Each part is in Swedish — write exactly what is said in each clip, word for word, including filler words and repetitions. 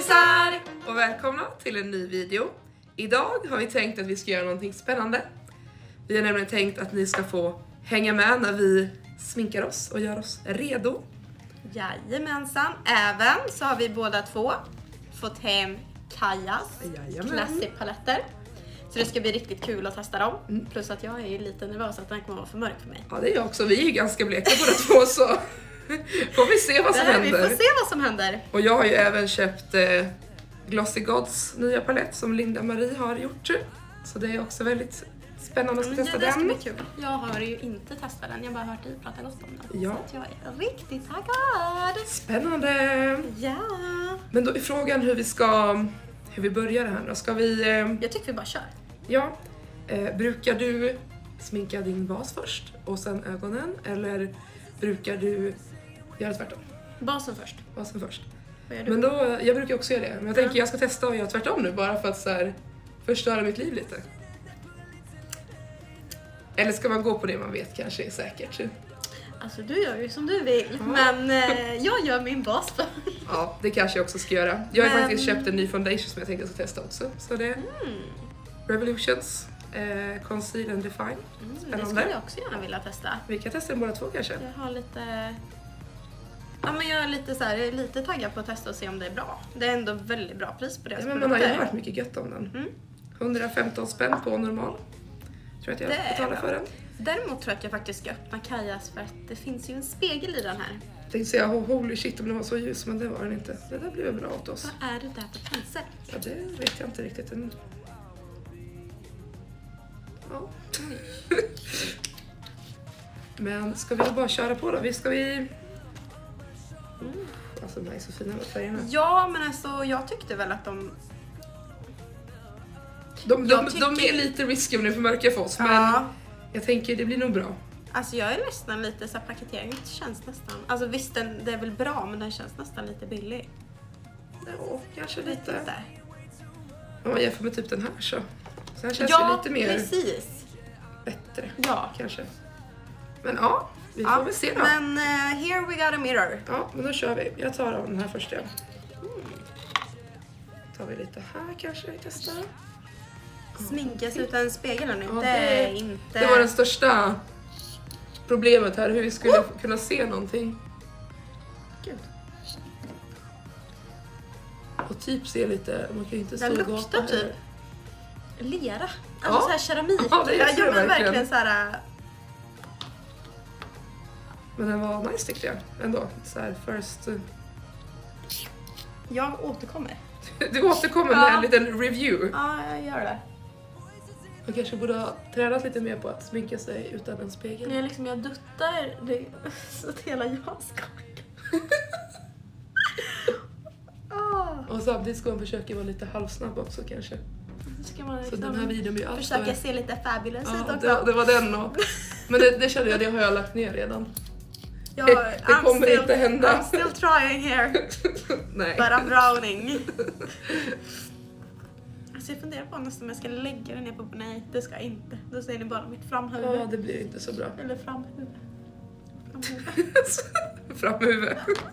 bebisar! Och välkomna till en ny video. Idag har vi tänkt att vi ska göra någonting spännande. Vi har nämligen tänkt att ni ska få hänga med när vi sminkar oss och gör oss redo. Jajamensan. Även så har vi båda två fått hem Kajas Classic-paletter. Så det ska bli riktigt kul att testa dem. Mm. Plus att jag är lite nervös att den kommer vara för mörk för mig. Ja, det är jag också. Vi är ju ganska bleka båda två, så får vi se vad som det, händer. Vi får se vad som händer. Och jag har ju även köpt eh, Glossy Gods nya palett som Linda Marie har gjort. Så det är också väldigt spännande att testa ja, det ska den. Bli kul. Jag har ju inte testat den, jag har bara hört dig prata gott om den. Ja. Så att jag är riktigt taggad. Spännande! Ja! Men då är frågan hur vi ska, hur vi börjar det här då. Ska vi... Eh, jag tycker vi bara kör. Ja. Eh, brukar du sminka din bas först och sen ögonen? Eller brukar du göra tvärtom? Basen först. Basen först. Vad gör du? Men då, jag brukar också göra det. Men jag ja. tänker jag ska testa att göra tvärtom nu bara för att så här, förstöra mitt liv lite. Eller ska man gå på det man vet kanske är säkert? Alltså du gör ju som du vill, ja. Men eh, jag gör min bas för. Ja, det kanske jag också ska göra. Jag har men... faktiskt köpt en ny foundation som jag tänkte jag ska testa också. Så det är mm. Revolutions eh, Conceal and Define. Mm, det skulle jag också gärna vilja testa. Vi kan testa den båda två kanske. Jag har lite... Ja, men jag är lite så här, jag är lite taggad på att testa och se om det är bra. Det är ändå väldigt bra pris på det. Ja, men man har ju hört mycket gött om den. Mm. hundrafemton spänn på normal. Tror att jag det betalar för den. Däremot tror jag att jag faktiskt ska öppna Kajas för att det finns ju en spegel i den här. Jag tänkte säga holy shit om den var så ljus, men det var den inte. Det där blev bra åt oss. Vad är det där för priser? Ja, det vet jag inte riktigt än. Ja. Men ska vi bara köra på då? Vi ska vi... Mm. Alltså de är så fina med färgerna. Ja, men alltså jag tyckte väl att de... De, de, tycker... de är lite risky om det är för mörka för oss, ja. Men jag tänker det blir nog bra. Alltså jag är nästan lite så här, paketeringen känns nästan... Alltså visst, den, det är väl bra, men den känns nästan lite billig. Ja, kanske lite. lite. Om man jämför med typ den här så. Så här känns ja, det lite mer... precis. Bättre, ja. kanske. Men ja, vi får ja, väl se då. Men uh, here we got a mirror. Ja, men då kör vi. Jag tar av den här först igen. Mm. Tar vi lite här kanske, vi testar. Sminkas utan spegel nu, ja, det är inte... Det var det största problemet här, hur vi skulle oh! kunna se någonting. Gud. Och typ se lite, man kan ju inte stå och gapa. Den luktar typ lera. Alltså ja. så här keramik. Ja, det är jag gjorde verkligen. verkligen så här... Men den var nice tyckte jag ändå. Så här first... Jag återkommer. Du återkommer ja. med en liten review. Ja, jag gör det. Man kanske borde ha tränat lite mer på att sminka sig utan en spegel. Jag, liksom, jag duttar det, så att hela jag skakar. oh. Och samtidigt ska man försöka vara lite halvsnabb också kanske. Ska man liksom så den här videon blir allt försöka se lite fabulous ja, ut också. Det, det var den och... Men det, det kände jag, det har jag lagt ner redan. Ja, det kommer still, inte hända. I'm still trying here. Nej. But I'm drowning. Alltså jag funderar på nästan om jag ska lägga den ner på... Nej, det ska jag inte. Då ser ni bara mitt framhuvud. Ja, det blir inte så bra. Eller framhuvud. Framhuvud. Framhuvud.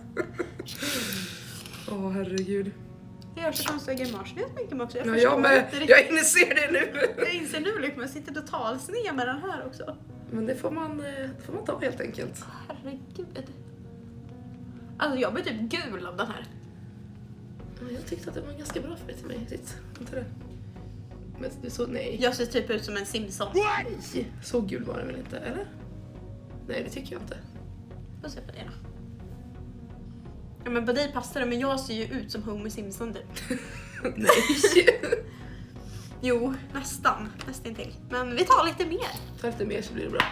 Åh, oh, herregud. Jag gör så konstiga grimaser när jag sminkar mig också. Jag, ja, jag, med, jag inser det nu. Jag inser nu liksom, jag sitter totalt sned med den här också. Men det får man, det får man ta helt enkelt. Herregud. Alltså jag blir typ gul av den här. Jag tyckte att det var en ganska bra färg till mig. Titt, inte det? Men du så, nej. Jag ser typ ut som en Simpson. Nej, så gul var det väl inte, eller? Nej, det tycker jag inte. Får se på det då. Ja, men på dig passar det, men jag ser ju ut som Homer Simpson typ. Nej. Jo, nästan. Nästan till. Men vi tar lite mer. Ta lite mer så blir det bra.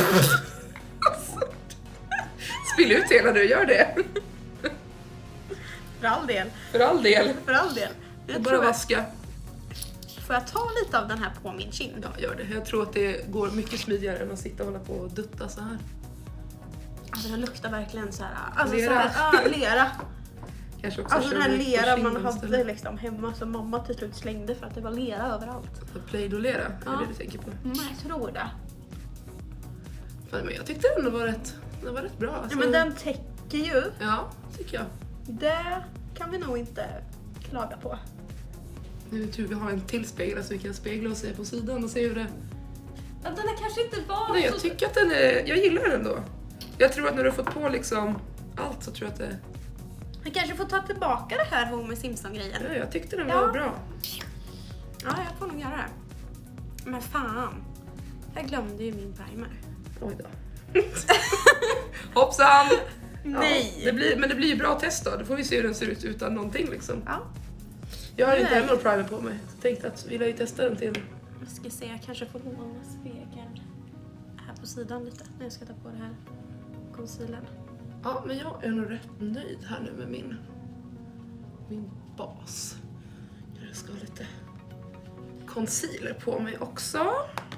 Spill ut hela du, gör det. För all del. För all del. För all del. Jag bara vaska. Får jag ta lite av den här på min kind? Ja, gör det. Jag tror att det går mycket smidigare än att sitta och hålla på och dutta så här. Alltså den luktar verkligen så här. Alltså lera. Så här, ja, lera. Kanske också alltså den här lera man hade liksom hemma som mamma till slut slängde för att det var lera överallt. Play-Doh-lera, är ja. det du tänker på? Mm, jag tror det. Fan, men jag tyckte den var rätt, den var rätt bra. Alltså. Ja, men den täcker ju. Ja, tycker jag. Det kan vi nog inte klaga på. Nu är det tur vi har en till spegel så vi kan spegla oss på sidan och se hur det... Ja, den är kanske inte var Nej, jag så... tycker att den är... Jag gillar den ändå. Jag tror att när du har fått på liksom allt så tror jag att det... Jag kanske får ta tillbaka det här Homer Simpson-grejen. Ja, jag tyckte den Ja. var bra. Ja, jag får nog göra det. Men fan. Jag glömde ju min primer. Oj då. Hoppsan! Nej. Ja, det blir, men det blir ju bra test då. Då får vi se hur den ser ut utan någonting liksom. Ja. Jag har Nej. inte heller någon primer på mig. Så tänkte att vi lär ju testa den till. Jag ska se, jag kanske får låna spegeln här på sidan lite när jag ska ta på det här concealern. Ja, men jag är nog rätt nöjd här nu med min, min bas. Jag ska ha lite concealer på mig också.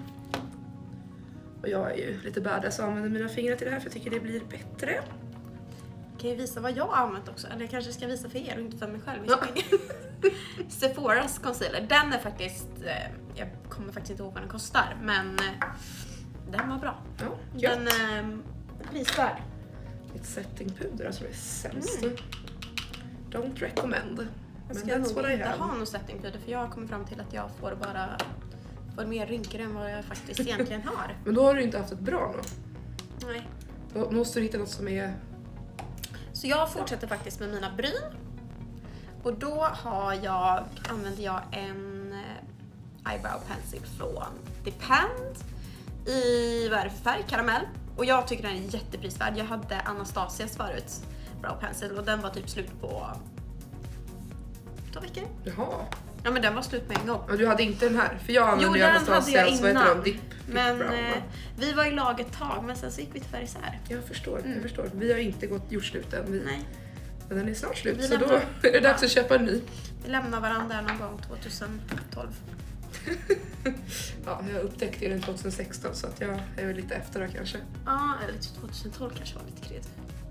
Och jag är ju lite badass och använder mina fingrar till det här för jag tycker det blir bättre. Jag kan ju visa vad jag har använt också, eller jag kanske ska visa för er och inte för mig själv. Ja. Sephoras concealer, den är faktiskt, eh, jag kommer faktiskt inte ihåg vad den kostar, men eh, den var bra. Ja, Den är eh, prisvärd. Ett settingpuder som är sämst. Mm. Don't recommend. Jag Men ska that's nog what I inte have. ha någon settingpuder för jag har kommit fram till att jag får bara får mer rynkor än vad jag faktiskt egentligen har. Men då har du inte haft ett bra nå. Nej. Då måste du hitta något som är... Så jag fortsätter faktiskt med mina bryn. Och då har jag, använder jag en eh, eyebrow pencil från Depend i, vad är det för färg? Karamell. Och jag tycker den är jätteprisvärd. Jag hade Anastasias förut brow pencil och den var typ slut på två veckor. Jaha. Ja, men den var slut med en gång. Ja, du hade inte den här. För jag Jo, använde ju den hade jag Anastasias, vad heter innan. de? Dip, dip Men brown, eh, va? vi var i lag ett tag, men sen så gick vi tyvärr isär. Jag förstår, Mm. jag förstår. Vi har inte gått gjort slut än. Vi, Nej, men den är snart slut, Vi så då lämnar- är det dags att köpa en ny. vi lämnar varandra någon gång tjugohundratolv. Ja, jag upptäckte den tjugohundrasexton så att jag är väl lite efter då kanske. Ja, eller tjugotolv kanske var lite kredd.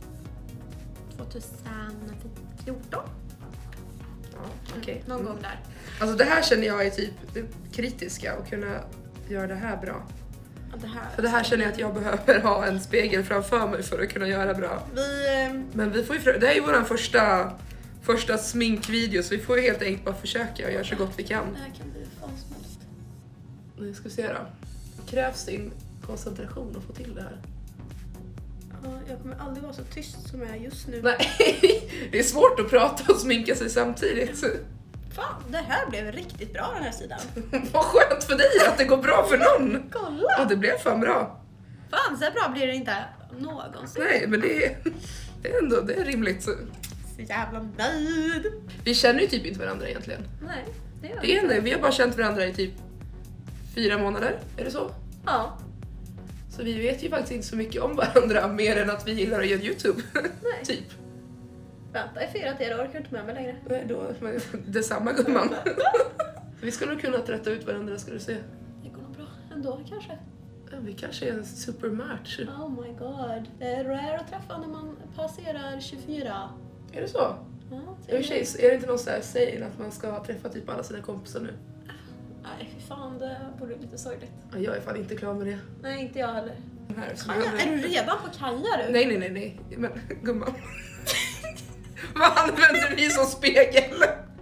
tjugofjorton? Ja, okej. Någon Mm. gång där. Alltså det här känner jag är typ det kritiska och kunna göra det här bra. Ja, det här. För det här känner jag att jag behöver ha en spegel framför mig för att kunna göra bra. Vi... eh, Men vi får ju, det här är ju vår första, första sminkvideo så vi får ju helt enkelt bara försöka och göra så gott vi kan. Det här kan bli vad som helst. Nu ska vi se då. Krävs din koncentration att få till det här? Ja, jag kommer aldrig vara så tyst som jag är just nu. Nej, det är svårt att prata och sminka sig samtidigt. Fan, det här blev riktigt bra den här sidan. Vad skönt för dig att det går bra för någon. Kolla! Ja, det blev fan bra. Fan, så här bra blir det inte någonsin. Nej, men det är, det är ändå det är rimligt. Så jävla nöjd. Vi känner ju typ inte varandra egentligen. Nej, det gör Det är det, vi har bara känt varandra i typ fyra månader, är det så? Ja. Så vi vet ju faktiskt inte så mycket om varandra mer än att vi gillar att göra YouTube. Nej. Typ. Vänta i fyra till, jag orkar inte med mig längre. Nej, då, men detsamma gumman. Vi ska nog kunna rätta ut varandra, ska du se. Det går nog bra ändå kanske. Ja, vi kanske är en supermatch. Oh my god. Det är rare att träffa när man passerar tjugofyra. Är det så? Ja, I och för sig, är det inte någon sån här saying att man ska träffa typ alla sina kompisar nu? nej, fy fan, det vore lite sorgligt. Ja, jag är fan inte klar med det. Nej, inte jag heller. Den här, som Kaja, jag- är du redan på Kaja du? Nej, nej, nej, nej. Men gumman. Vad använder vi som spegel?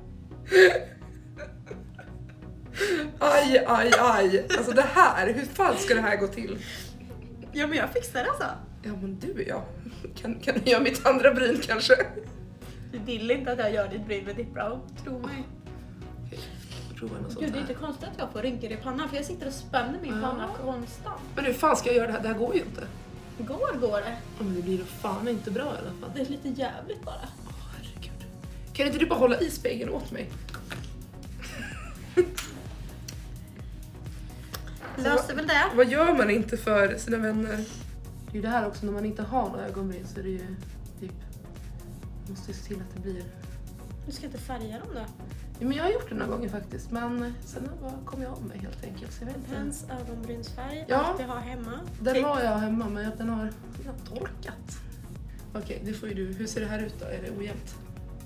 Aj, aj, aj. Alltså det här, hur fan ska det här gå till? Ja, men jag fixar det alltså. Ja, men du och jag. Kan, kan du göra mitt andra bryn kanske? Du vill inte att jag gör ditt bryn med ditt brow, tro mig. Okej, prova något sånt Gud, det är här. inte konstigt att jag får rynkor i pannan för jag sitter och spänner min Ja. panna konstant. Men hur fan ska jag göra det här? Det här går ju inte. Går går det. Ja, men det blir då fan inte bra i alla fall. Det är lite jävligt bara. Åh, herregud. Kan inte du bara hålla i spegeln åt mig? Löser väl det? Vad gör man inte för sina vänner? Det är ju det här också, när man inte har några ögonbryn så är det ju typ... Man måste ju se till att det blir... Du ska inte färga dem då? Ja, men jag har gjort det några gånger faktiskt, men sen bara kom jag om mig helt enkelt. Så jag vet inte. Pens ögonbrynsfärg, Ja. allt vi har hemma. Den har jag hemma, men den har, den har torkat. Okej, det får ju du. Hur ser det här ut då? Är det ojämnt?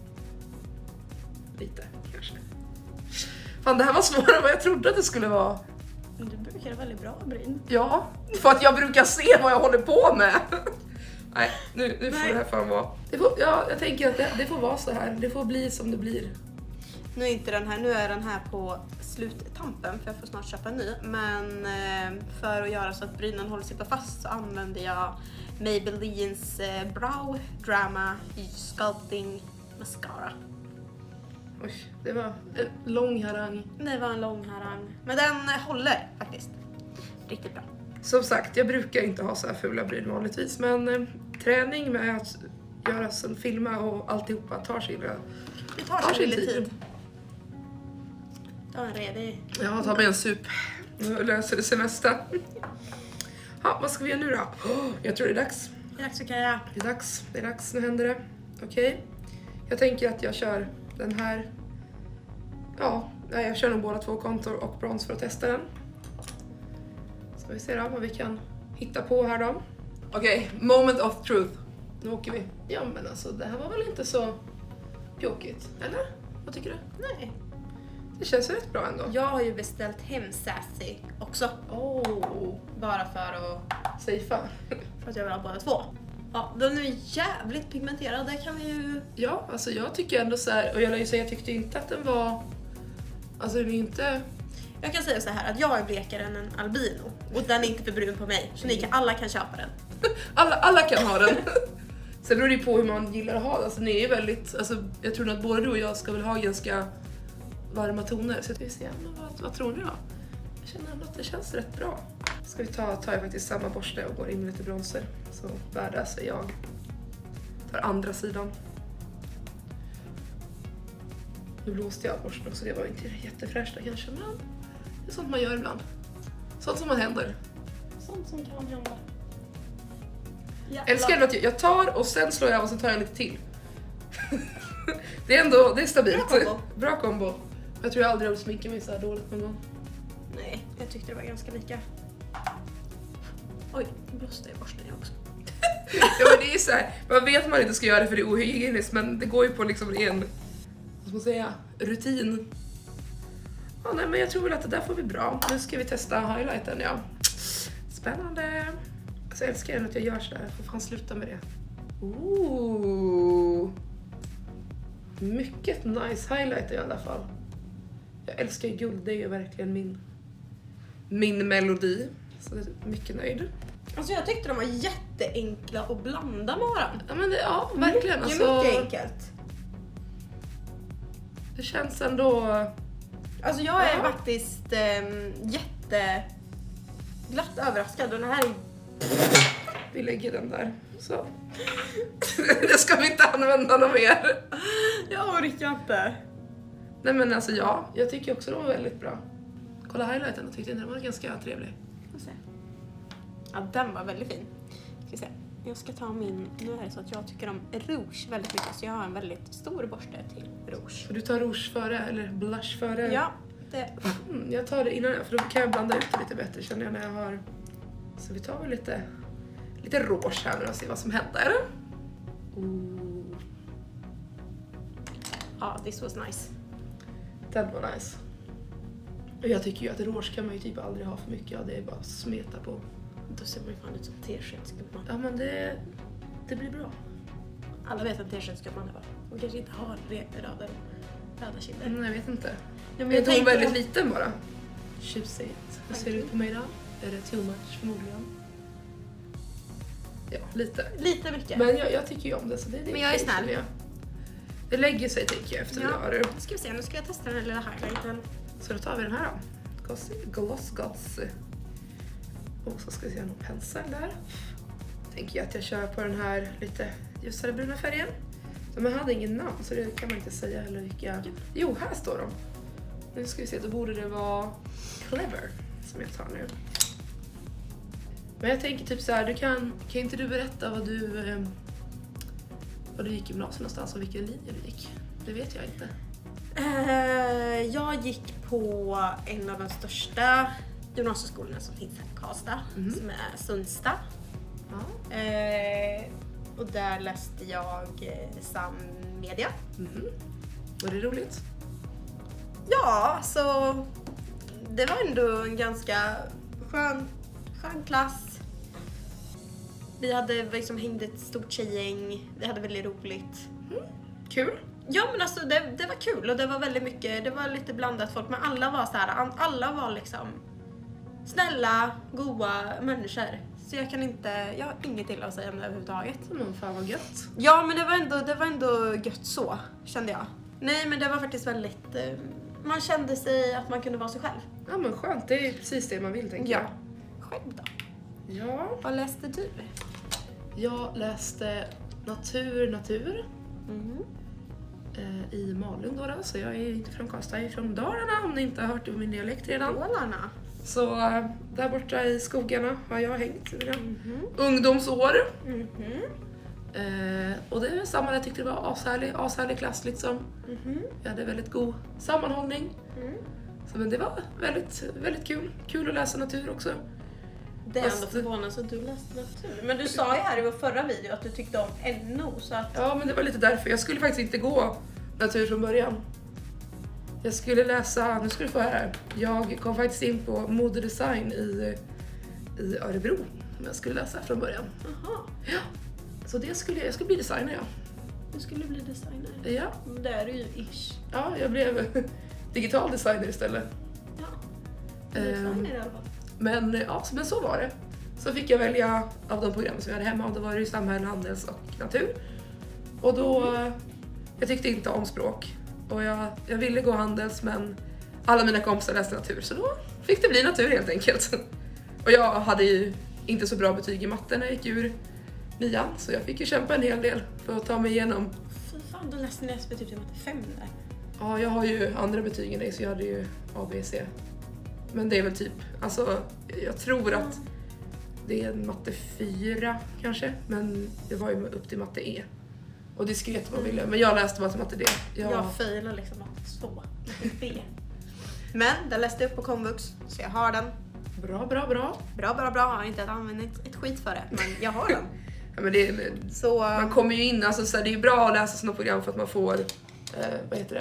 Lite, kanske. Fan, det här var svårare än vad jag trodde att det skulle vara. Men du brukar ha väldigt bra bryn. Ja, för att jag brukar se vad jag håller på med. Nej, nu, nu får Nej. det här fan vara. Det får, ja, jag tänker att det, det får vara så här. Det får bli som det blir. Nu är inte den här, nu är den här på sluttampen för jag får snart köpa en ny. Men eh, för att göra så att brynen håller sig på fast så använder jag Maybellines eh, Brow Drama Sculpting Mascara. Oj, det var en lång harang. Det var en lång harang. Men den eh, håller faktiskt riktigt bra. Som sagt, jag brukar inte ha så här fula bryn vanligtvis. Men eh, träning med att göra som filma och alltihopa tar sin, det tar tar sin sin tid. tid. Ta en redig. Ja, ta med en sup. Nu löser det sig nästa. Ja, vad ska vi göra nu då? Oh, jag tror det är dags. Det är dags att göra. Det är dags, det är dags, nu händer det. Okej. Okay. Jag tänker att jag kör den här. Ja, jag kör nog båda två kontor och brons för att testa den. Ska vi se då vad vi kan hitta på här då. Okej, okay, moment of truth. Nu åker vi. Ja men alltså det här var väl inte så pjåkigt, eller? Vad tycker du? Nej. Det känns rätt bra ändå. Jag har ju beställt hem Sassy också. Oh. Bara för att... Safea. För att jag vill ha båda två. Ja, den är jävligt pigmenterad, det kan vi ju... Ja, alltså jag tycker ändå så här, och jag lär ju säga, jag tyckte inte att den var... Alltså den är inte... Jag kan säga så här att jag är blekare än en albino. Och den är inte för brun på mig, så ni kan, alla kan köpa den. alla, alla kan ha den. Sen beror det på hur man gillar att ha det. Alltså, ni är väldigt, alltså, jag tror att både du och jag ska väl ha ganska varma toner. Så vi ser, men vad, vad tror ni då? Jag känner ändå att det känns rätt bra. Ska vi ta, tar jag faktiskt samma borste och går in med lite bronzer. Så värdas är jag. Tar andra sidan. Nu blåste jag borsten också, det var inte jättefräscht kanske, men det är sånt man gör ibland. Sånt som man händer. Sånt som kan hända. Jag älskar ändå att jag tar och sen slår jag och så tar jag lite till. Det är ändå, det är stabilt. Bra kombo. Bra kombo. Jag tror jag aldrig har sminkat mig så här dåligt någon gång. Nej, jag tyckte det var ganska lika. Oj, blåste i borsten jag också. Ja men det är så här, man vet att man inte ska göra det för det är ohygieniskt, men det går ju på liksom en, vad ska man säga, rutin. Ja nej men jag tror väl att det där får bli bra. Nu ska vi testa highlighten, ja. Spännande. Alltså jag älskar att jag gör så där, jag får fan sluta med det. Ooh. Mycket nice highlighter i alla fall. Jag älskar guld, det är ju verkligen min min melodi. Så jag är mycket nöjd. Alltså jag tyckte de var jätteenkla att blanda med varandra. Ja men det, ja verkligen. Mycket, alltså, mycket enkelt. Det känns ändå... Alltså jag är ja. faktiskt ähm, jätte glatt överraskad. Och den här är... Vi lägger den där. Så. Det ska vi inte använda något mer. Jag orkar inte. Nej men alltså ja, jag tycker också de var väldigt bra. Kolla highlighten, jag tyckte den var ganska trevlig. Ja, den var väldigt fin. Ska vi se. Jag ska ta min, nu är det så att jag tycker om rouge väldigt mycket, så jag har en väldigt stor borste till rouge. Och du tar rouge före, eller blush före? Ja, det. Mm, jag tar det innan, för då kan jag blanda ut det lite bättre känner jag när jag har. Så vi tar väl lite, lite rouge här nu och ser vad som händer. Ooh. Ja, this was nice. Den var nice. Och jag tycker ju att rouge kan man ju typ aldrig ha för mycket av, det är bara att smeta på. Då ser man ju fan ut som teskedsgumman. Ja men det, det blir bra. Alla vet att teskedsgumman är bra. Hon kanske inte har röda, röda kinder. Mm, jag vet inte. Ja, men är jag hon väldigt att... liten bara? Tjusigt. Hur ser det ut på mig då? Är det too much förmodligen? Ja, lite. Lite mycket. Men jag, jag tycker ju om det så det, det men jag är snäll. Jag. Det lägger sig tänker jag efter ja. det. Nu ska vi se, nu ska jag testa den här lilla highlighten. Så då tar vi den här då. Gloss, gloss, gloss. Och så ska vi se någon pensel där. Tänker jag att jag kör på den här lite ljusare bruna färgen. Så man hade ingen namn så det kan man inte säga heller vilka. Jo, här står de. Nu ska vi se, då borde det vara Clever som jag tar nu. Men jag tänker typ så här, du kan, kan inte du berätta vad du eh, vad du gick i gymnasiet någonstans och vilken linje du gick? Det vet jag inte. Uh, jag gick på en av de största gymnasieskolorna som finns här i Karlstad, mm. som är Sundsta. Ja. Uh, och där läste jag uh, sammedia. Mm. Var det roligt? Ja, så det var ändå en ganska skön, skön klass. Vi hade liksom hängt ett stort tjejgäng, vi hade väldigt roligt. Mm. Kul. Ja men alltså det, det var kul och det var väldigt mycket, det var lite blandat folk, men alla var så här, alla var liksom snälla, goda människor. Så jag kan inte, jag har inget illa att säga om det överhuvudtaget. Men fan vad gött. Ja men det var ändå, det var ändå gött så, kände jag. Nej men det var faktiskt väldigt, eh, man kände sig att man kunde vara sig själv. Ja men skönt, det är precis det man vill tänker jag. Ja. Själv då? Ja. Vad läste du? Jag läste natur, natur. Mm. Eh, I Malung då, då, så jag är inte från Karlstad, jag är från Dalarna om ni inte har hört det på min dialekt redan. Dalarna? Så äh, där borta i skogarna har jag hängt i mina Mm-hmm. ungdomsår. Mm-hmm. Eh, och det är samma, jag tyckte det var ashärlig, ashärlig klass liksom. Mm-hmm. Jag hade väldigt god sammanhållning. Mm. Så men det var väldigt, väldigt kul. Kul att läsa natur också. Det är ändå Fast- förvånansvärt att du läste natur. Men du sa ju här i vår förra video att du tyckte om N O, så att... Ja men det var lite därför. Jag skulle faktiskt inte gå natur från början. Jag skulle läsa, nu ska du få här. Jag kom faktiskt in på modedesign i, i Örebro. Men jag skulle läsa från början. Jaha, Ja, så det skulle, jag skulle bli designer ja. du skulle bli designer. Ja, Men det är du ju ish. ja jag blev digital designer istället. Ja, Ehm, designer i alla fall. Men, ja, men så var det. Så fick jag välja av de program som jag hade hemma. Och då var det ju samhälle, handels och natur. Och då, jag tyckte inte om språk. Och jag, jag ville gå handels men alla mina kompisar läste natur. Så då fick det bli natur helt enkelt. Och jag hade ju inte så bra betyg i matte när jag gick ur nian. Så jag fick ju kämpa en hel del för att ta mig igenom. Fy fan, du läste nästan typ till matte fem där. Ja, jag har ju andra betyg än dig så jag hade ju A, B, C. Men det är väl typ, alltså jag tror att det är matte fyra kanske. Men det var ju upp till matte E. Och diskret vad man ville. Men jag läste bara till matte D. Jag... Jag failar liksom att så, lite B. Men den läste jag upp på komvux, så jag har den. Bra, bra, bra. Bra, bra, bra. Jag har inte använt ett, ett skit för det, men jag har den. Ja, men det är, Så... man kommer ju in, alltså så här, det är ju bra att läsa sådana program för att man får, eh, vad heter det?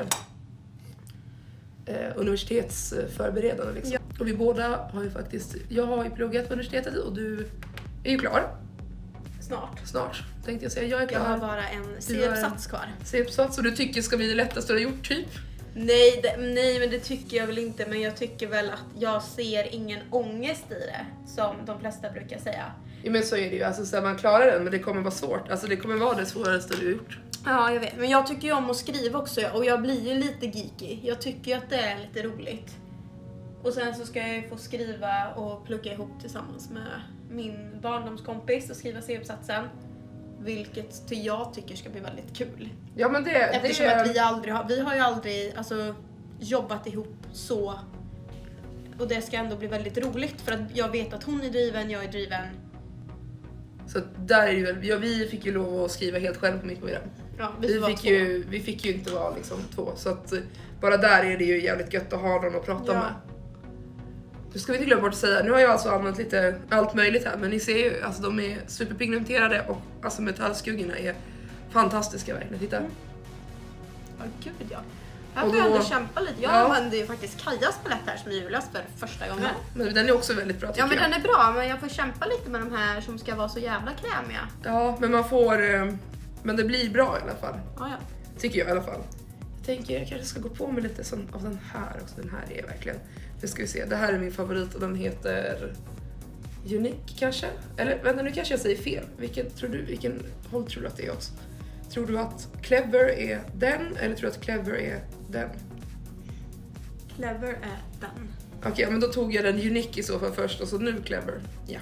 Eh, universitetsförberedande liksom. Ja. Och vi båda har ju faktiskt, jag har ju pluggat på universitetet och du är ju klar. Snart. Snart, tänkte jag säga. Jag är Jag har klar. bara en Du har C-uppsats kvar. C-uppsats och du tycker ska bli det lättaste du har gjort typ. Nej, det, nej, men det tycker jag väl inte. Men jag tycker väl att jag ser ingen ångest i det, som de flesta brukar säga. Ja, men så är det ju, alltså så här, man klarar den men det kommer vara svårt. Alltså det kommer vara det svåraste du har gjort. Ja, jag vet. Men jag tycker ju om att skriva också. Och jag blir ju lite geeky. Jag tycker ju att det är lite roligt. Och sen så ska jag ju få skriva och plugga ihop tillsammans med min barndomskompis och skriva C-uppsatsen. Vilket till jag tycker ska bli väldigt kul. Ja men det, Eftersom det att vi aldrig har, vi har ju aldrig alltså, jobbat ihop så. Och det ska ändå bli väldigt roligt för att jag vet att hon är driven, jag är driven. Så där är det väl, ja, vi fick ju lov att skriva helt själv på mitt program. Ja, Vi var fick, två. ju, vi fick ju inte vara liksom två, så att eh, bara där är det ju jävligt gött att ha någon att prata Ja. med. Nu ska vi inte glömma bort att säga, nu har jag alltså använt lite allt möjligt här, men ni ser ju, alltså de är superpigmenterade och alltså metallskuggorna är fantastiska verkligen, titta. Mm. Ja, gud ja. Här Och får jag då- ändå kämpa lite. Jag Ja. använde ju faktiskt Kajas palett här som är julas för första gången. Men den är också väldigt bra tycker Ja, men jag. den är bra, men jag får kämpa lite med de här som ska vara så jävla krämiga. Ja, men man får, eh, men det blir bra i alla fall. Ja, ja. Tycker jag i alla fall. Jag tänker jag kanske ska gå på med lite sån, av den här också. Den här är verkligen, nu ska vi se, det här är min favorit och den heter Unique kanske? Eller vänta, nu kanske jag säger fel. Vilken tror du, vilken håll tror du att det är åt? Tror du att Clever är den eller tror du att Clever är den? Clever är den. Okej, ja, men då tog jag den Unique i så fall först och så nu Clever. Ja.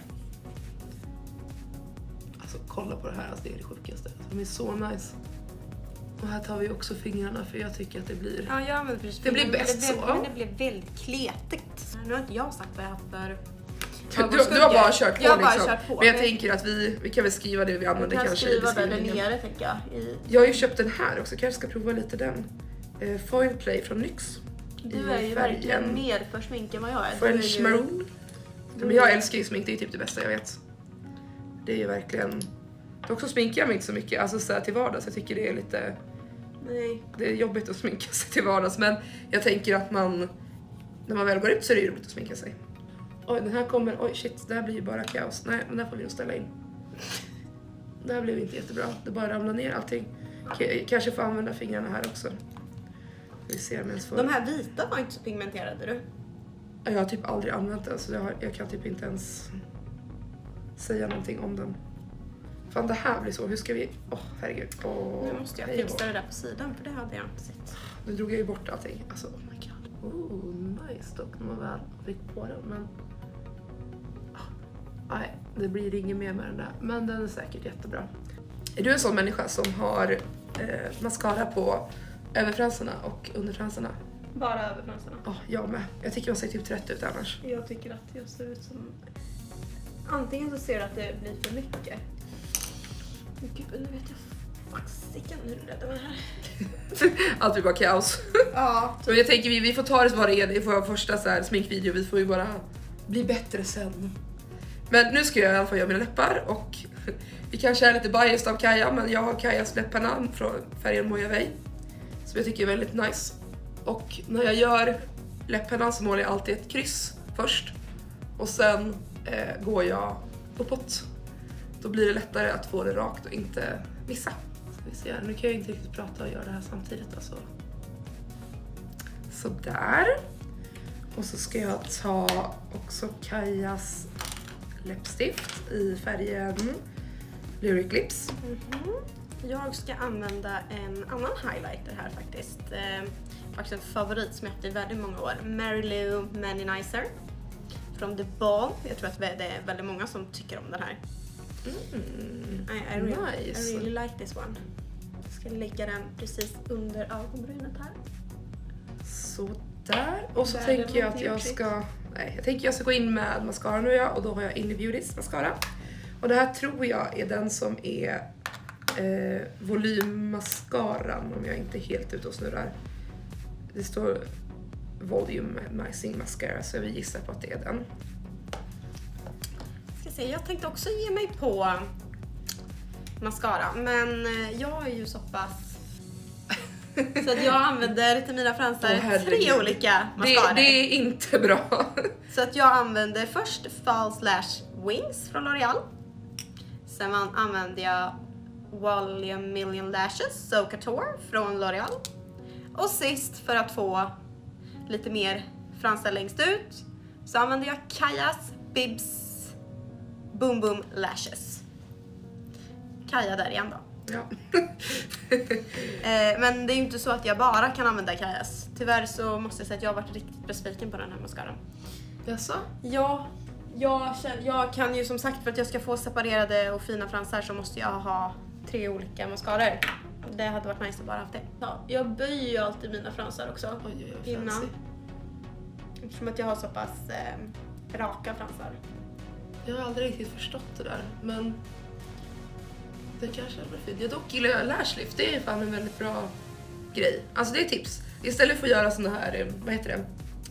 Alltså kolla på det här, alltså, det är det sjukaste. De är så nice. Och här tar vi också fingrarna för jag tycker att det blir... Ja, ja men precis. Det blir Men bäst det blev, så. Men det blev väldigt kletigt. Nu har inte jag sagt vad jag har haft för... Du, du har bara kört på jag har bara liksom. kört på. Men jag tänker att vi, vi kan väl skriva det vi jag använder kan kanske i skriva där beskrivningen. nere tänker jag. I... Jag har ju köpt den här också, kanske ska prova lite den. Eh, Foil Play från Nyx. Du är ju verkligen mer för smink än vad jag är. French Du är ju... Maroon. Men jag älskar ju smink, det är typ det bästa jag vet. Det är ju verkligen... Också sminkar jag mig inte så mycket, alltså så här till vardags. Jag tycker det är lite... Nej. Det är jobbigt att sminka sig till vardags, men jag tänker att man... När man väl går ut så är det ju roligt att sminka sig. Oj, den här kommer... Oj, shit, det här blir ju bara kaos. Nej, men där får vi nog ställa in. Det här blev inte jättebra. Det bara ramlar ner allting. Okej, kanske får använda fingrarna här också. Vi ser om jag ens får... De här vita var inte så pigmenterade du. Jag har typ aldrig använt den så jag, har, jag kan typ inte ens säga någonting om den. Fan, det här blir så. Hur ska vi... Åh, oh, herregud. Oh, nu måste jag fixa det där på sidan för det hade jag inte sett. Nu drog jag ju bort allting. Alltså, oh my god. Oh, nice dock när man väl fick på den. Men... Oh, nej, det blir inget mer med den där. Men den är säkert jättebra. Är du en sån människa som har eh, mascara på överfransarna och underfransarna? Bara överfransarna. Ja, oh, jag med. Jag tycker man ser typ trött ut annars. Jag tycker att jag ser ut som... Antingen så ser du att det blir för mycket. Gud, nu vet jag fasiken hur räddar man här. Allt blir bara kaos. Ja. Men jag tänker vi, vi får ta det vad det är i vår första så här sminkvideo. Vi får ju bara bli bättre sen. Men nu ska jag i alla fall göra mina läppar och vi kanske är lite biased av Kaja, men jag har Kajas läpparna från färgen Mojave som jag tycker är väldigt nice. Och när jag gör läpparna så målar jag alltid ett kryss först och sen eh, går jag på pott. Då blir det lättare att få det rakt och inte missa. Ska vi se, nu kan jag inte riktigt prata och göra det här samtidigt alltså. Sådär. Och så ska jag ta också Kajas läppstift i färgen Lyric Lips. Mm-hmm. Jag ska använda en annan highlighter här faktiskt. Eh, faktiskt en favorit som jag haft i väldigt många år. Mary Lou Maninizer från The Ball. Jag tror att det är väldigt många som tycker om den här. Mm, I, I, really, nice. I really like this one. Jag ska lägga den precis under ögonbrynet här. Så där. Och så där tänker jag att jag ska... Nej, jag tänker jag ska gå in med mascara nu ja, och då har jag Inly Beautys mascara. Och det här tror jag är den som är eh, volymmascaran om jag inte är helt ute och snurrar. Det står Volumizing Mascara så jag vill gissa på att det är den. Ska se, jag tänkte också ge mig på mascara, men jag är ju så pass så att jag använder till mina fransar Åh, tre olika mascaror. Det, det är inte bra. Så att jag använder först False Lash Wings från L'Oreal. Sen använder jag Volume Million Lashes So Couture från L'Oreal. Och sist, för att få lite mer fransar längst ut, så använder jag Kajas Bibs Boom Boom Lashes. Kaja där igen då. Ja. eh, men det är ju inte så att jag bara kan använda Kajas. Tyvärr så måste jag säga att jag har varit riktigt besviken på den här mascaran. Jaså? Ja, jag, jag kan ju som sagt, för att jag ska få separerade och fina fransar så måste jag ha tre olika mascaror. Det hade varit nice att bara haft det. Ja, jag böjer ju alltid mina fransar också. Oj, oj, oj, innan. fancy. Eftersom att jag har så pass eh, raka fransar. Jag har aldrig riktigt förstått det där, men det kanske är fint. Jag dock gillar jag lash lift, det är fan en väldigt bra grej. Alltså det är tips. Istället för att göra såna här, vad heter det?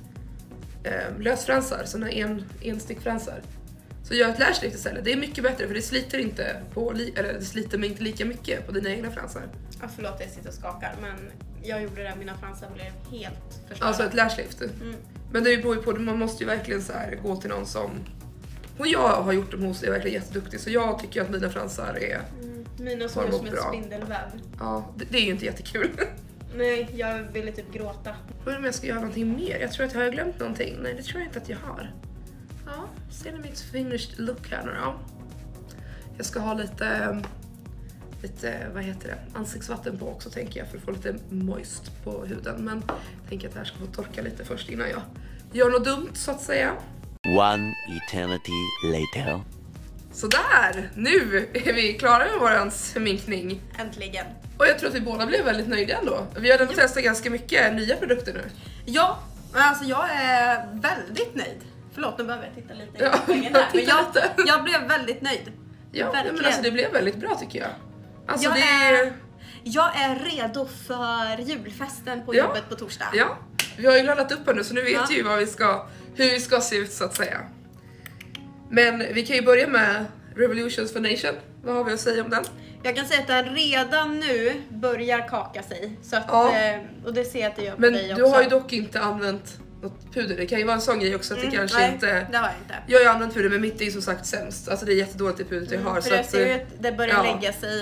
Eh, lösfransar, såna en, enstickfransar. Så gör ett lash lift istället. Det är mycket bättre för det sliter inte på, eller det sliter mig inte lika mycket på dina egna fransar. Ja, förlåt, jag sitter och skakar, men jag gjorde det, mina fransar blev helt förstörda. Alltså ett lash lift. Mm. Men det beror ju på, man måste ju verkligen så här gå till någon som... Och jag har gjort dem hos, är verkligen jätteduktig, så jag tycker att mina fransar är... Mm. Mina som är som ett spindelväv. Ja, det, det är ju inte jättekul. Nej, jag ville typ gråta. Vad om jag ska göra någonting mer? Jag tror att jag har glömt någonting. Nej, det tror jag inte att jag har. Ja, ser ni mitt finished look här nu då? Jag ska ha lite, lite, vad heter det, ansiktsvatten på också tänker jag, för att få lite moist på huden. Men jag tänker att det här ska få torka lite först innan jag gör något dumt så att säga. One eternity later. Sådär, nu är vi klara med våran sminkning. Äntligen. Och jag tror att vi båda blev väldigt nöjda ändå. Vi har ändå Ja. testat ganska mycket nya produkter nu. Ja, men alltså jag är väldigt nöjd. Förlåt, nu behöver jag titta lite i Ja, spegeln här. Men titta jag, lite. jag blev väldigt nöjd. Ja, Verkligen. men alltså det blev väldigt bra tycker jag. Alltså Jag det är- Jag är redo för julfesten på Ja. jobbet på torsdag. Ja, vi har ju laddat upp här nu så nu vet Ja. vi ju vad vi ska, hur vi ska se ut så att säga. Men vi kan ju börja med Revolutions Foundation. Vad har vi att säga om den? Jag kan säga att den redan nu börjar kaka sig. Så att, Ja. eh, och det ser jag att det gör på Men dig du också. har ju dock inte använt något puder. Det kan ju vara en sån grej också att det Mm, kanske nej, inte... det har jag inte. Jag har ju använt puder men mitt är ju som sagt sämst. Alltså det är jättedåligt det pudret jag har. För jag att, ser ju att det börjar ja. lägga sig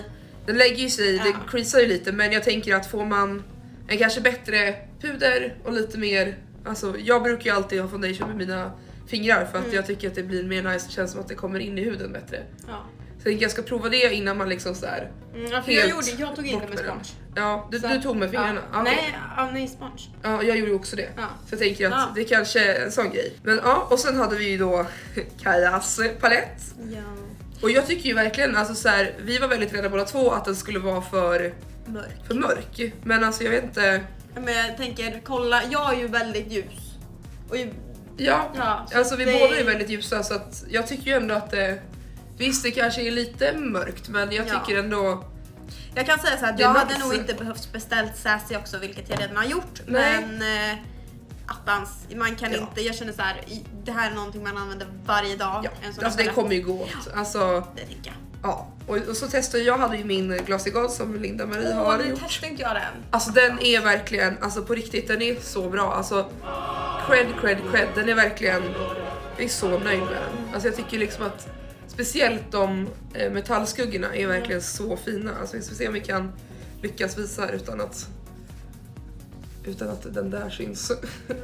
Den lägger ju sig, Ja. det creasar ju lite, men jag tänker att får man en kanske bättre puder och lite mer, alltså jag brukar ju alltid ha foundation med mina fingrar för att Mm. jag tycker att det blir mer nice, det känns som att det kommer in i huden bättre. Ja. Så jag ska prova det innan man liksom så här. Mm, ja, för jag, gjorde, jag tog in det med den. sponge. Ja, du, Så- du tog med fingrarna. Ja. Ja, Nej, ja, nej, sponge. ja, jag gjorde också det. Ja. Så jag tänker att Ja. det kanske är en sån grej. Men ja, och sen hade vi ju då Kajas palett. Ja. Och jag tycker ju verkligen, alltså så här, vi var väldigt rädda båda två att den skulle vara för, Mörk. för mörk. Men alltså jag vet inte. Men jag tänker, kolla, jag är ju väldigt ljus. Och ju, Ja, Ja, så alltså vi det- båda är väldigt ljusa så att jag tycker ju ändå att det, visst det kanske är lite mörkt men jag Ja. tycker ändå. jag kan säga så här, Det jag är hade nice. nog inte behövt beställt sassy också, vilket jag redan har gjort. Nej. Men eh, attans, man kan Ja. inte, jag känner så här, i- det här är någonting man använder varje dag. Ja, en sån alltså det palett. kommer ju gå åt. Alltså, Det tänker jag. ja. Och, och så testade jag, hade ju min Glossy God som Linda Marie Åh, har nu gjort. testar inte jag den. Alltså den är verkligen, alltså på riktigt, den är så bra. Alltså cred, cred, cred. Den är verkligen, jag är så nöjd med den. Alltså jag tycker liksom att speciellt de eh, metallskuggorna är verkligen så fina. Alltså vi ska se om vi kan lyckas visa utan att utan att den där syns.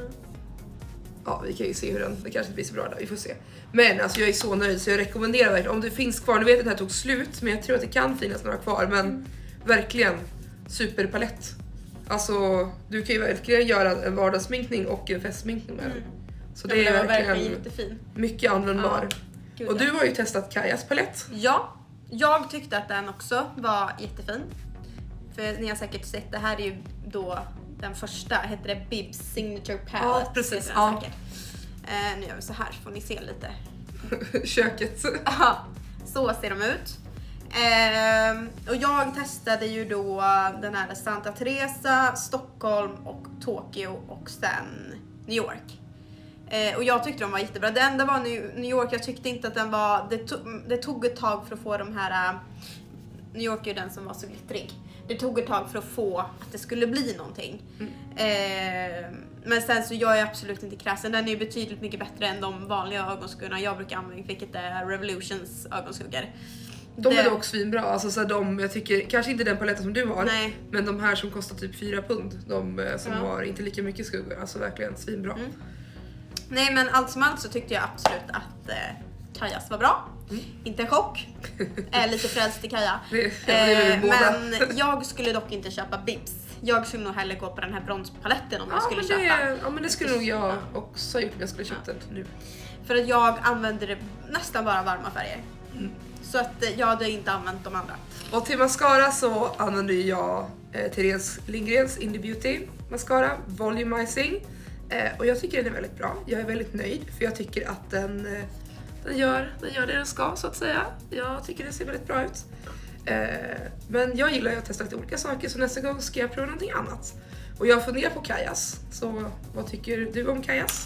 Ja, vi kan ju se hur den, det kanske inte blir så bra där, vi får se. Men alltså jag är så nöjd så jag rekommenderar verkligen, om det finns kvar, nu vet jag att det här tog slut men jag tror att det kan finnas några kvar, men Mm. verkligen superpalett. Alltså du kan ju verkligen göra en vardagssminkning och en festsminkning med den. Mm. Så Ja, det är den var verkligen verkligen jättefin. mycket användbar. Ja, gud, Och ja. du har ju testat Kajas palett. Ja, jag tyckte att den också var jättefin. För ni har säkert sett, det här är ju då den första, heter det Bibs Signature Palette. Ja, precis, heter den ja. säkert. Eh, nu gör vi så här får ni se lite. Köket. Aha, så ser de ut. Ehm, och jag testade ju då den här Santa Teresa, Stockholm och Tokyo och sen New York. Eh, och jag tyckte de var jättebra. Det enda var New New York, jag tyckte inte att den var, det, to det tog ett tag för att få de här, uh, New York är ju den som var så glittrig. Det tog ett tag för att få att det skulle bli någonting. Mm. Eh, men sen så jag är absolut inte kräsen. Den är ju betydligt mycket bättre än de vanliga ögonskuggorna jag brukar använda, vilket är Revolutions ögonskuggor. De Det- är dock svinbra, alltså så här, de, jag tycker, kanske inte den paletten som du har, Nej. men de här som kostar typ fyra pund, de eh, som Ja. har inte lika mycket skuggor, alltså verkligen svinbra. Mm. Nej, men allt som allt så tyckte jag absolut att eh, Kajas var bra. Mm. Inte en chock. Är lite frälst i Kaja. Det, det är Eh, vi båda. men jag skulle dock inte köpa Bibs. Jag skulle nog hellre gå på den här bronspaletten om jag Ja skulle men, köpa. det, ja men det skulle nog jag också ha gjort om jag skulle köpt den nu. För att jag använder det nästan bara varma färger. Mm. Så att eh, jag hade inte använt de andra. Och till mascara så använder jag eh, Therese Lindgrens Indie Beauty mascara, volumizing. Eh, och jag tycker den är väldigt bra, jag är väldigt nöjd för jag tycker att den, eh, den, gör, den gör det den ska så att säga. Jag tycker det ser väldigt bra ut. Eh, men jag gillar ju att testa lite olika saker så nästa gång ska jag prova någonting annat. Och jag funderar på Kajas, så vad tycker du om Kajas?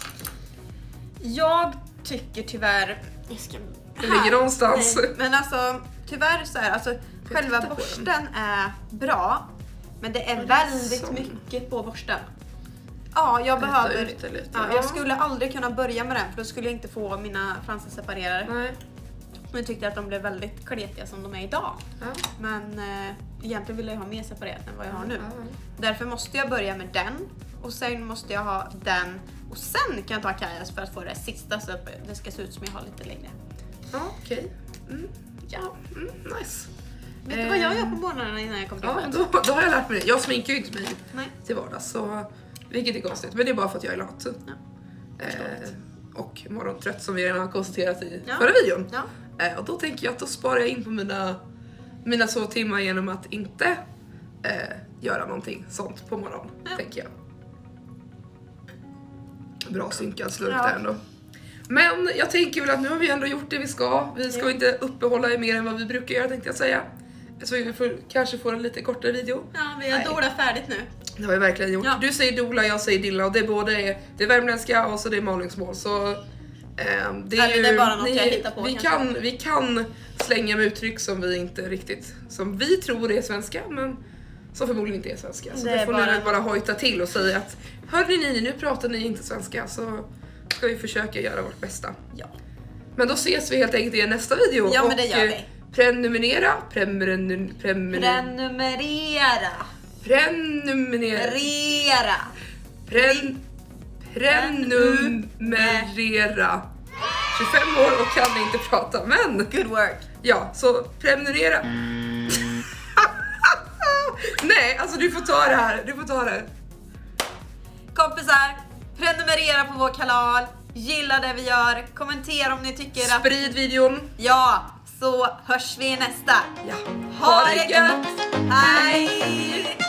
Jag tycker tyvärr... Jag ska... Det ligger någonstans. Nej, men alltså tyvärr så är alltså själva titta på borsten är bra. Men det är det är väldigt sån. mycket på borsten. Ja, jag Lite behöver... ut det lite. Ja, Ja. jag skulle aldrig kunna börja med den för då skulle jag inte få mina fransar separerade. Nej. Men jag tyckte att de blev väldigt kletiga som de är idag. Ja. Men eh, egentligen vill jag ha mer separerat än vad jag har nu. Ja. Därför måste jag börja med den. Och sen måste jag ha den. Och sen kan jag ta Kajas för att få det sista så att det ska se ut som jag har lite längre. Ja, okej. Mm. Ja. Mm, nice. Vet du vad jag gör på morgonen innan jag kommer till Ja, jobbet? då, då har jag lärt mig det. Jag sminkar ju inte mig Nej. till vardags, så, vilket är konstigt. Men det är bara för att jag är lat. Ja, eh, och morgontrött som vi redan har konstaterat i Ja. förra videon. Ja. Eh, och då tänker jag att då sparar jag in på mina, mina sovtimmar genom att inte eh, göra någonting sånt på morgonen, Ja. tänker jag. Bra synkad slurk Ja. där ändå. Men jag tänker väl att nu har vi ändå gjort det vi ska. Vi ska Ja. inte uppehålla er mer än vad vi brukar göra, tänkte jag säga. Så vi får, kanske får en lite kortare video. Ja, vi har Nej. dolat färdigt nu. Det har vi verkligen gjort. Ja. Du säger dola, jag säger dilla och det är både det är värmländska och så det är malingsmål. Så ehm, det är Eller ju, det är bara något jag hittar på, vi kanske. kan, vi kan slänga med uttryck som vi inte riktigt, som vi tror är svenska men som förmodligen inte är svenska. Så Det det, är får bara- ni väl bara hojta till och säga att hörni ni, nu pratar ni inte svenska, så ska vi försöka göra vårt bästa. Ja. Men då ses vi helt enkelt i nästa video. Ja, men och det gör vi. eh, Prenumerera. Premenu, premenu, Prenumerera. Prenumerera. Rera. Pren, prenumerera. tjugofem år och kan inte prata, men Good work. ja, så prenumerera. Nej, alltså du får ta det här. Du får ta det. Kompisar, prenumerera på vår kanal. Gilla det vi gör. Kommentera om ni tycker att... Sprid videon. Ja, så hörs vi i nästa. Ja. Ha det gött. Hej!